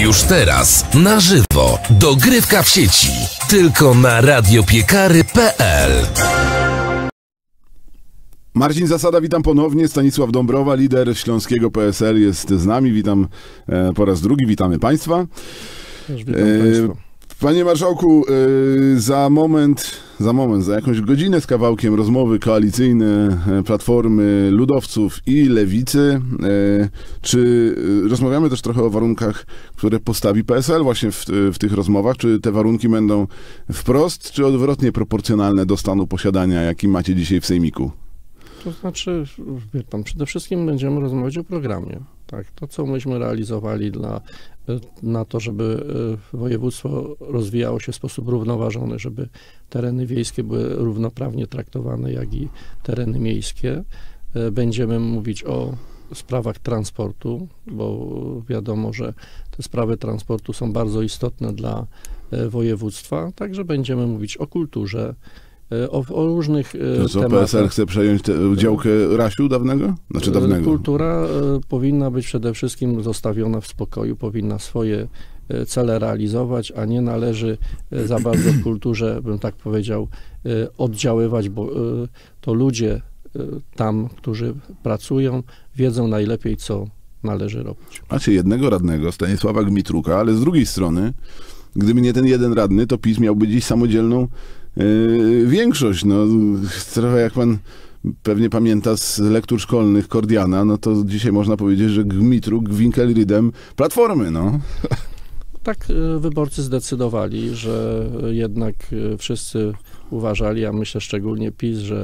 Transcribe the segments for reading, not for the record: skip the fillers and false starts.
Już teraz, na żywo, dogrywka w sieci. Tylko na radiopiekary.pl. Marcin Zasada, witam ponownie. Stanisław Dąbrowa, lider śląskiego PSL, jest z nami. Witam po raz drugi, witamy Państwa. Witam Państwa. Panie Marszałku, za jakąś godzinę z kawałkiem rozmowy koalicyjne Platformy, Ludowców i Lewicy. Czy rozmawiamy też trochę o warunkach, które postawi PSL właśnie w tych rozmowach? Czy te warunki będą wprost, czy odwrotnie proporcjonalne do stanu posiadania, jaki macie dzisiaj w Sejmiku? To znaczy, wie pan, przede wszystkim będziemy rozmawiać o programie. Tak, to, co myśmy realizowali na to, żeby województwo rozwijało się w sposób równoważony, żeby tereny wiejskie były równoprawnie traktowane, jak i tereny miejskie. Będziemy mówić o sprawach transportu, bo wiadomo, że te sprawy transportu są bardzo istotne dla województwa. Także będziemy mówić o kulturze, o różnych to co, tematach. PSL chce przejąć działkę Rasiu dawnego? Znaczy dawnego. Kultura powinna być przede wszystkim zostawiona w spokoju, powinna swoje cele realizować, a nie należy za bardzo w kulturze, bym tak powiedział, oddziaływać, bo to ludzie tam, którzy pracują, wiedzą najlepiej, co należy robić. Macie jednego radnego, Stanisława Gmitruka, ale z drugiej strony, gdyby nie ten jeden radny, to PiS miałby dziś samodzielną większość. No, trochę jak pan pewnie pamięta z lektur szkolnych Kordiana, no to dzisiaj można powiedzieć, że Gmitruk winkelridem Platformy, no. Tak wyborcy zdecydowali, że jednak wszyscy uważali, a myślę szczególnie PiS, że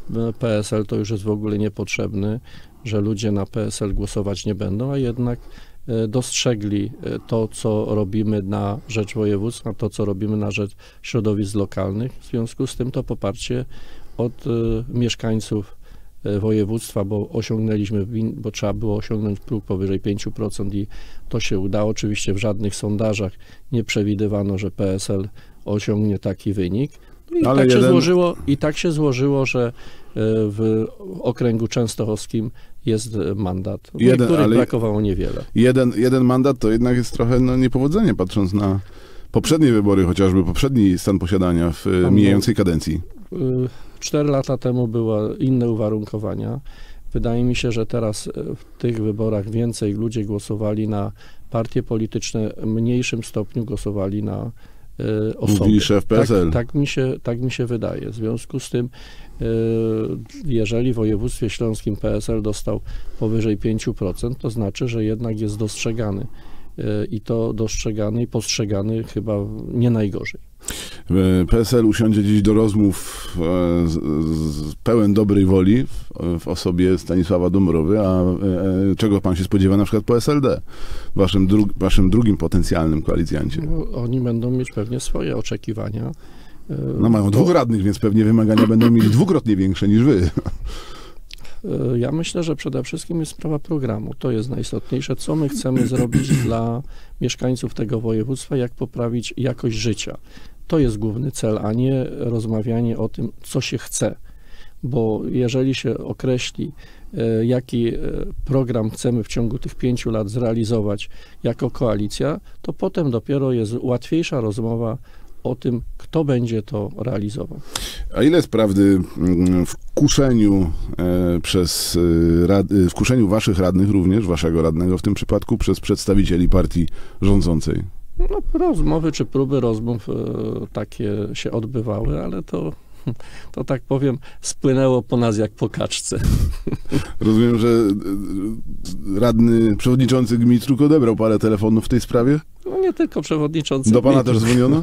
PSL to już jest w ogóle niepotrzebny, że ludzie na PSL głosować nie będą, a jednak dostrzegli to, co robimy na rzecz województwa, to, co robimy na rzecz środowisk lokalnych. W związku z tym to poparcie od mieszkańców województwa, bo bo trzeba było osiągnąć próg powyżej 5% i to się udało. Oczywiście w żadnych sondażach nie przewidywano, że PSL osiągnie taki wynik. I tak się złożyło, że w okręgu częstochowskim jest mandat, których brakowało niewiele. Jeden mandat to jednak jest trochę niepowodzenie, patrząc na poprzednie wybory, chociażby poprzedni stan posiadania w mijającej kadencji. 4 lata temu były inne uwarunkowania. Wydaje mi się, że teraz w tych wyborach więcej ludzie głosowali na partie polityczne, w mniejszym stopniu głosowali na osoby. Mówi szef PSL. Tak mi się wydaje. W związku z tym, jeżeli w województwie śląskim PSL dostał powyżej 5%, to znaczy, że jednak jest dostrzegany. I to dostrzegany i postrzegany chyba nie najgorzej. PSL usiądzie dziś do rozmów pełen dobrej woli w osobie Stanisława Dąbrowy, a czego pan się spodziewa na przykład po SLD, waszym drugim potencjalnym koalicjancie? Oni będą mieć pewnie swoje oczekiwania. No mają 2 radnych, więc pewnie wymagania będą mieli dwukrotnie większe niż wy. Ja myślę, że przede wszystkim jest sprawa programu. To jest najistotniejsze, co my chcemy zrobić dla mieszkańców tego województwa, jak poprawić jakość życia. To jest główny cel, a nie rozmawianie o tym, co się chce. Bo jeżeli się określi, jaki program chcemy w ciągu tych 5 lat zrealizować jako koalicja, to potem dopiero jest łatwiejsza rozmowa o tym, kto będzie to realizował. A ile jest prawdy w kuszeniu waszych radnych, również waszego radnego w tym przypadku, przez przedstawicieli partii rządzącej? No, rozmowy czy próby rozmów takie się odbywały, ale to tak powiem, spłynęło po nas jak po kaczce. Rozumiem, że radny, przewodniczący Gmitruk odebrał parę telefonów w tej sprawie? No nie tylko przewodniczący. Do pana też dzwoniono?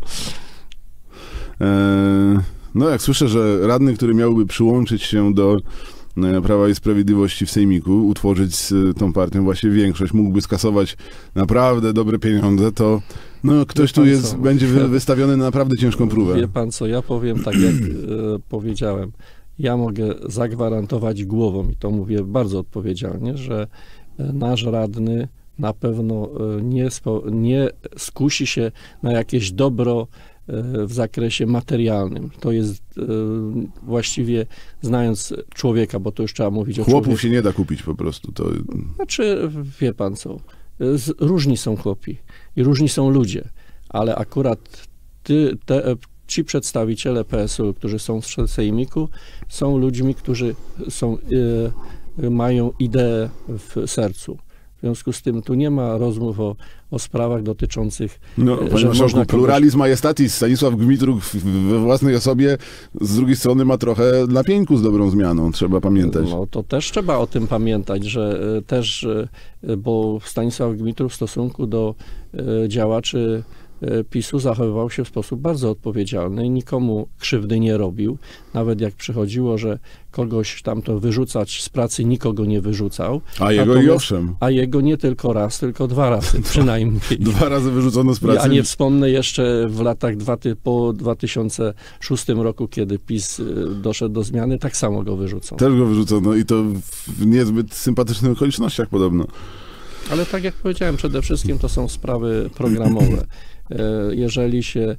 No jak słyszę, że radny, który miałby przyłączyć się do Prawa i Sprawiedliwości w Sejmiku, utworzyć z tą partią właśnie większość, mógłby skasować naprawdę dobre pieniądze, to ktoś tu będzie wystawiony na naprawdę ciężką próbę. Wie pan co, ja powiem tak jak powiedziałem, ja mogę zagwarantować głową i to mówię bardzo odpowiedzialnie, że nasz radny na pewno nie skusi się na jakieś dobro w zakresie materialnym. To jest właściwie, znając człowieka, bo to już trzeba mówić o człowieku. Chłopów się nie da kupić po prostu. To... Znaczy, wie pan co, różni są chłopi i różni są ludzie, ale akurat ci przedstawiciele PSL, którzy są w sejmiku, są ludźmi, którzy mają ideę w sercu. W związku z tym tu nie ma rozmów o sprawach dotyczących... No, panie marszałku, pluralizm majestatis. Stanisław Gmitruk we własnej osobie z drugiej strony ma trochę na pieńku z dobrą zmianą, trzeba pamiętać. No to też trzeba o tym pamiętać, że też, bo Stanisław Gmitruk w stosunku do działaczy PiS-u zachowywał się w sposób bardzo odpowiedzialny i nikomu krzywdy nie robił. Nawet jak przychodziło, że kogoś tam to wyrzucać z pracy, nikogo nie wyrzucał. A jego i owszem. A jego nie tylko raz, tylko 2 razy przynajmniej. 2 razy wyrzucono z pracy. A nie wspomnę jeszcze w latach po 2006 roku, kiedy PiS doszedł do zmiany, tak samo go wyrzucono. Też go wyrzucono i to w niezbyt sympatycznych okolicznościach podobno. Ale tak jak powiedziałem, przede wszystkim to są sprawy programowe. Jeżeli się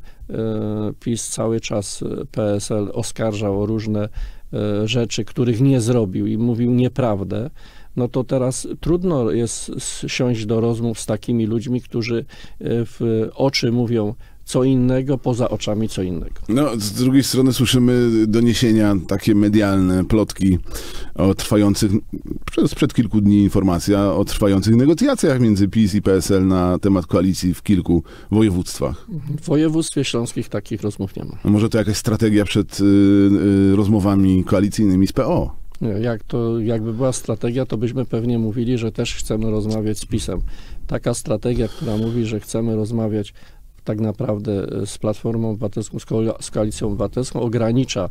PiS cały czas PSL oskarżał o różne rzeczy, których nie zrobił i mówił nieprawdę, no to teraz trudno jest siąść do rozmów z takimi ludźmi, którzy w oczy mówią co innego, poza oczami co innego. No, z drugiej strony słyszymy doniesienia takie medialne, plotki o trwających, sprzed kilku dni informacja o trwających negocjacjach między PiS i PSL na temat koalicji w kilku województwach. W województwie śląskich takich rozmów nie ma. A może to jakaś strategia przed rozmowami koalicyjnymi z PO? Jakby była strategia, to byśmy pewnie mówili, że też chcemy rozmawiać z PiS-em. Taka strategia, która mówi, że chcemy rozmawiać tak naprawdę z Platformą Obywatelską, z Koalicją Obywatelską, ogranicza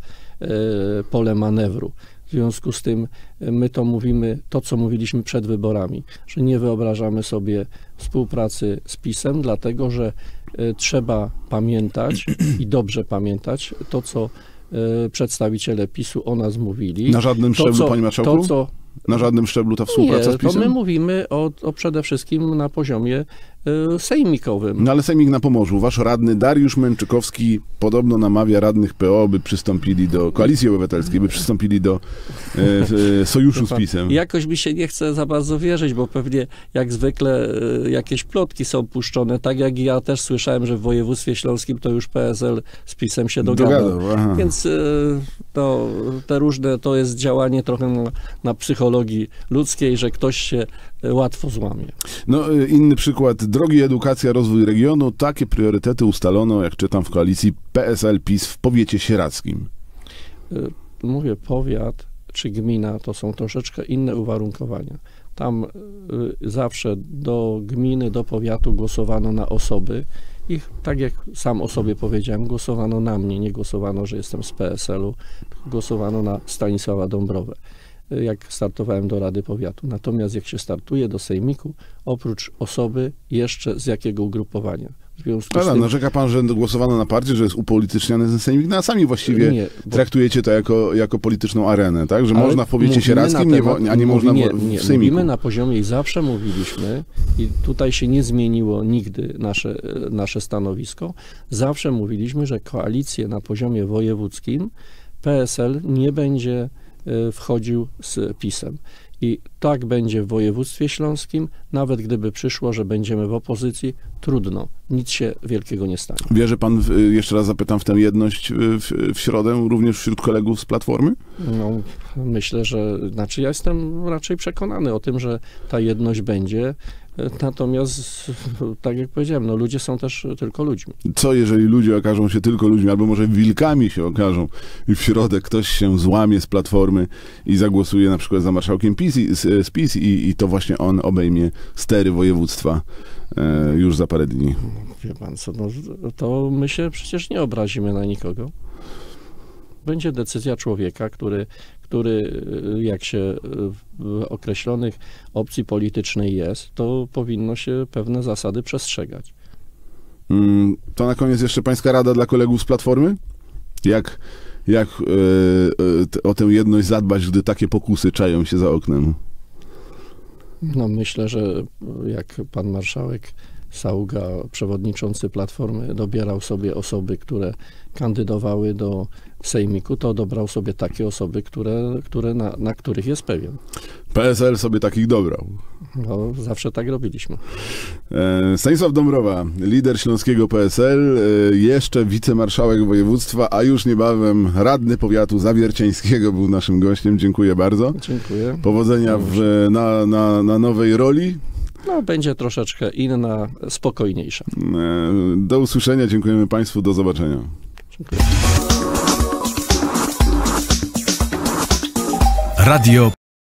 pole manewru. W związku z tym my to mówimy, to co mówiliśmy przed wyborami, że nie wyobrażamy sobie współpracy z PiS-em, dlatego że trzeba pamiętać i dobrze pamiętać to, co przedstawiciele PiS-u o nas mówili. Na żadnym szczeblu, panie marszałku? Na żadnym szczeblu ta współpraca z PiS-em? To my mówimy o przede wszystkim na poziomie sejmikowym. No ale sejmik na Pomorzu. Wasz radny Dariusz Męczykowski podobno namawia radnych PO, by przystąpili do Koalicji Obywatelskiej, by przystąpili do sojuszu z PiS-em. Jakoś mi się nie chce za bardzo wierzyć, bo pewnie jak zwykle jakieś plotki są puszczone, tak jak ja też słyszałem, że w województwie śląskim to już PSL z PiS-em się dogadał. Więc te różne, to jest działanie trochę na psychologii ludzkiej, że ktoś się łatwo złamie. No, inny przykład. Drogi, edukacja, rozwój regionu. Takie priorytety ustalono, jak czytam, w koalicji PSL-PiS w powiecie sieradzkim. Mówię, powiat czy gmina to są troszeczkę inne uwarunkowania. Tam zawsze do gminy, do powiatu głosowano na osoby. I tak jak sam o sobie powiedziałem, głosowano na mnie, nie głosowano, że jestem z PSL-u, głosowano na Stanisława Dąbrowę, jak startowałem do Rady Powiatu. Natomiast jak się startuje do sejmiku, oprócz osoby jeszcze z jakiego ugrupowania. W związku z tym... Narzeka pan, że głosowano na partię, że jest upolityczniony ten sejmik, no a sami właściwie traktujecie to jako polityczną arenę, tak? Że można w powiecie sieradzkim, a nie można w sejmiku. Mówimy na poziomie i zawsze mówiliśmy, i tutaj się nie zmieniło nigdy nasze stanowisko, zawsze mówiliśmy, że koalicje na poziomie wojewódzkim PSL nie będzie wchodził z PiS-em. I tak będzie w województwie śląskim, nawet gdyby przyszło, że będziemy w opozycji, trudno, nic się wielkiego nie stanie. Wierzy pan, jeszcze raz zapytam, w tę jedność w środę, również wśród kolegów z Platformy? No, myślę, że, ja jestem raczej przekonany o tym, że ta jedność będzie. Natomiast, tak jak powiedziałem, ludzie są też tylko ludźmi. Co jeżeli ludzie okażą się tylko ludźmi, albo może wilkami się okażą i w środę ktoś się złamie z Platformy i zagłosuje na przykład za marszałkiem z PiS i to właśnie on obejmie stery województwa już za parę dni? Wie pan co, to my się przecież nie obrazimy na nikogo. Będzie decyzja człowieka, który jak się w określonych opcji politycznej jest, to powinno się pewne zasady przestrzegać. To na koniec jeszcze pańska rada dla kolegów z Platformy? Jak o tę jedność zadbać, gdy takie pokusy czają się za oknem? No myślę, że jak pan marszałek Sauga, przewodniczący Platformy, dobierał sobie osoby, które kandydowały do sejmiku, to dobrał sobie takie osoby, na których jest pewien. PSL sobie takich dobrał. No, zawsze tak robiliśmy. Stanisław Dąbrowa, lider śląskiego PSL, jeszcze wicemarszałek województwa, a już niebawem radny powiatu zawierciańskiego był naszym gościem. Dziękuję bardzo. Dziękuję. Powodzenia na nowej roli. No, będzie troszeczkę inna, spokojniejsza. Do usłyszenia. Dziękujemy Państwu. Do zobaczenia. Dziękuję. Radio